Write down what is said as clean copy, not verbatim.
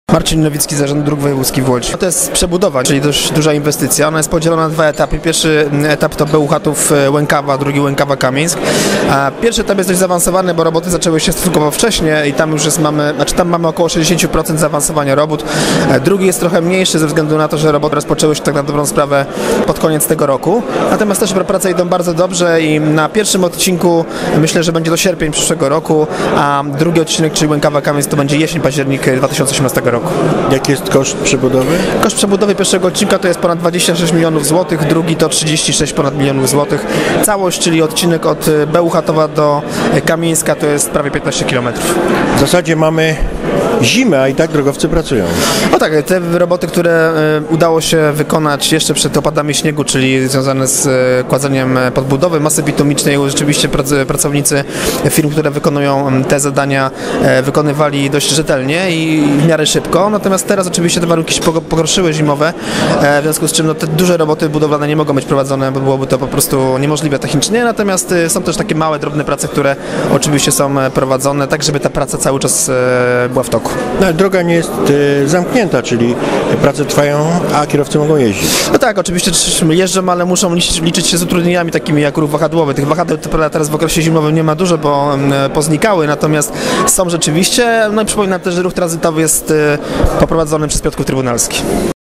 Marcin Nowicki, Zarząd Dróg Wojewódzkich w Łodzi. To jest przebudowa, czyli dość duża inwestycja. Ona jest podzielona na dwa etapy. Pierwszy etap to Bełchatów Łękawa, drugi Łękawa Kamieńsk. Pierwszy etap jest dość zaawansowany, bo roboty zaczęły się stosunkowo wcześnie i tam już tam mamy około 60% zaawansowania robót. Drugi jest trochę mniejszy ze względu na to, że roboty rozpoczęły się tak na dobrą sprawę pod koniec tego roku. Natomiast też prace idą bardzo dobrze i na pierwszym odcinku myślę, że będzie to sierpień przyszłego roku, a drugi odcinek, czyli Łękawa Kamieńsk, to będzie jesień, październik 2018 roku. Jaki jest koszt przebudowy? Koszt przebudowy pierwszego odcinka to jest ponad 26 milionów złotych, drugi to 36 ponad milionów złotych. Całość, czyli odcinek od Bełchatowa do Kamieńska, to jest prawie 15 km. W zasadzie mamy zimę, a i tak drogowcy pracują. No tak, te roboty, które udało się wykonać jeszcze przed opadami śniegu, czyli związane z kładzeniem podbudowy masy bitumicznej, rzeczywiście pracownicy firm, które wykonują te zadania, wykonywali dość rzetelnie i w miarę szybko. Natomiast teraz oczywiście te warunki się pogorszyły zimowe, w związku z czym te duże roboty budowlane nie mogą być prowadzone, bo byłoby to po prostu niemożliwe technicznie. Natomiast są też takie małe, drobne prace, które oczywiście są prowadzone, tak żeby ta praca cały czas była w toku. No, ale droga nie jest zamknięta, czyli prace trwają, a kierowcy mogą jeździć. No tak, oczywiście jeżdżą, ale muszą liczyć się z utrudnieniami takimi jak ruch wahadłowy. Tych wahadeł teraz w okresie zimowym nie ma dużo, bo poznikały, natomiast są rzeczywiście. No i przypominam też, że ruch tranzytowy jest poprowadzony przez Piotrków Trybunalski.